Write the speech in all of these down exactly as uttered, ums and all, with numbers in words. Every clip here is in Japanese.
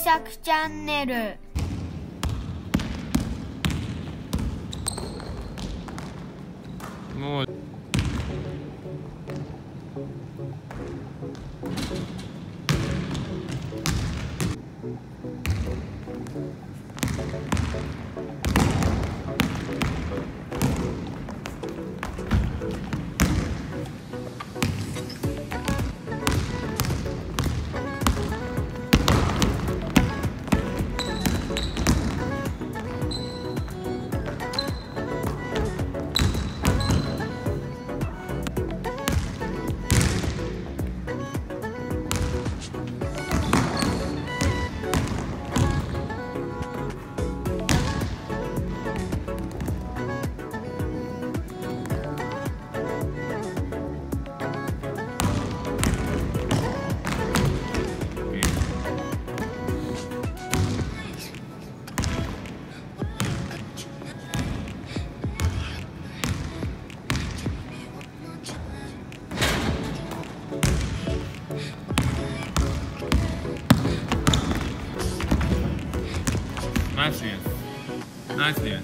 作チャンネル。 もうナイスです。ナイスです。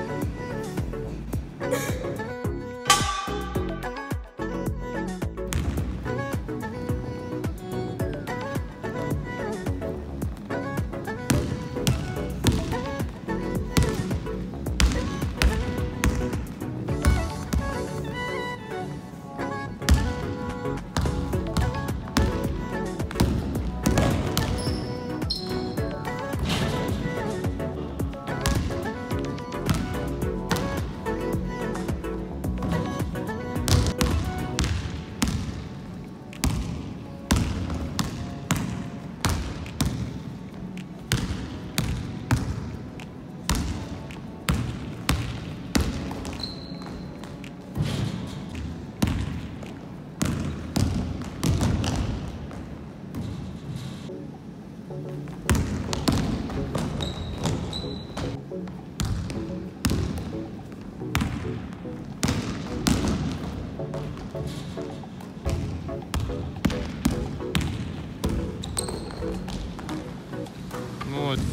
もう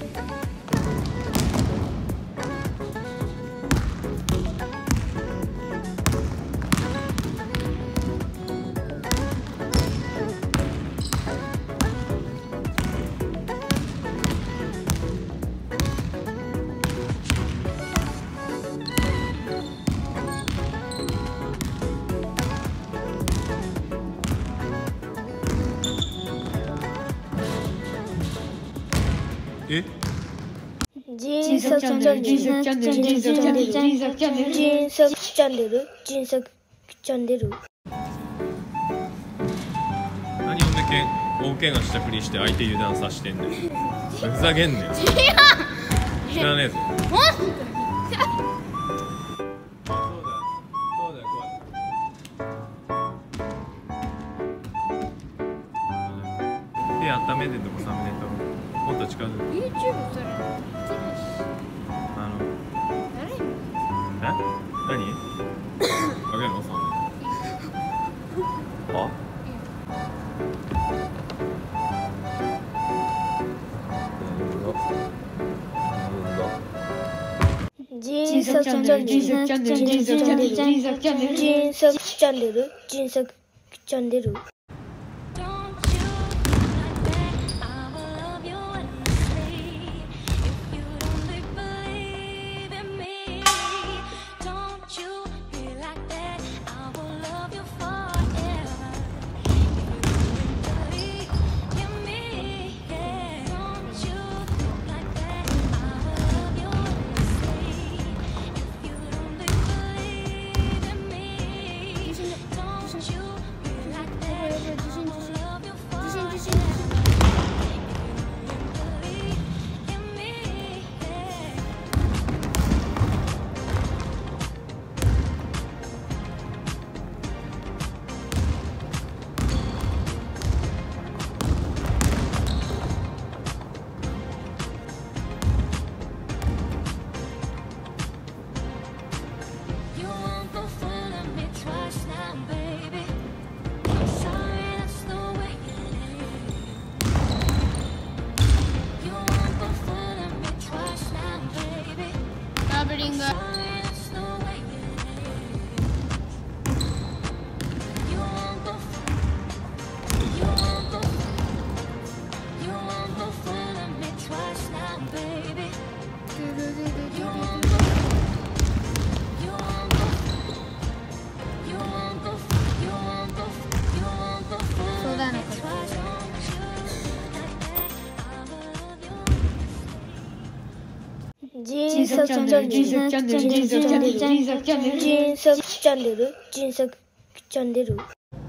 え人作チャンネル、人作チャンネル、人作チャンネル、人作チャンネル、人作チャンネル、人作チャンネル。 何をだけ大怪我したふりして相手油断させてんねん。ふざけんねん。知らねえぞ。手温めてんとこさんメートル。もっと近づく。 YouTube それあの誰？ え？何？あげるのそんな。は？ 人作チャンネル、人作チャンネル、人作チャンネル、人作チャンネル、人作チャンネル、人作チャンネル。 リング。そうだね。 迅速チャンネル、迅速チャンネル、迅速チャンネル、迅速チャンネル、迅速チャンネル、迅速チャンネル。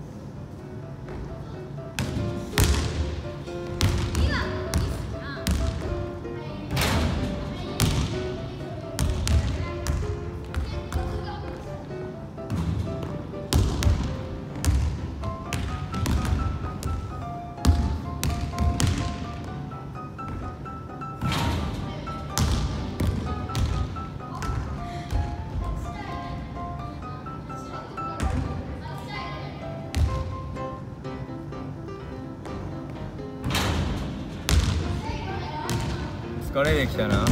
疲れてきたな。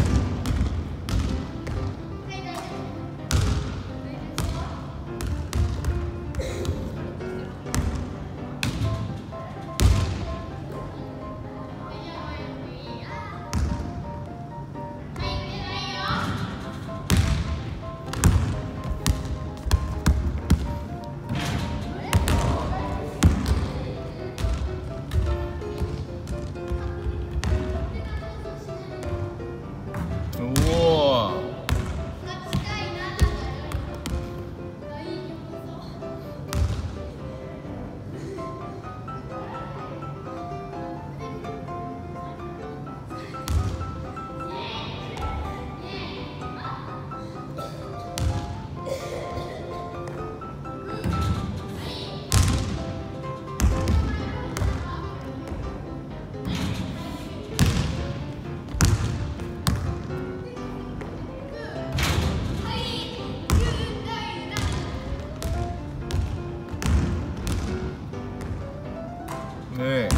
ねえ。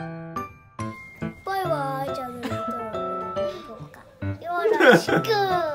バイバイ、じゃあね、よろしく。